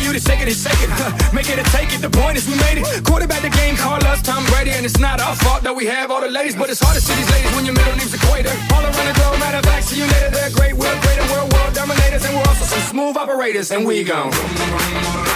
you to shake it and shake it. Make it or take it, the point is we made it. Quarterback the game, call us Tom Brady. And it's not our fault that we have all the ladies, but it's hard to see these ladies when your middle name's Equator. All around the globe, matter of fact, see you later. They're great, we're greater, we're world dominators. And we're also some smooth operators, and we gon'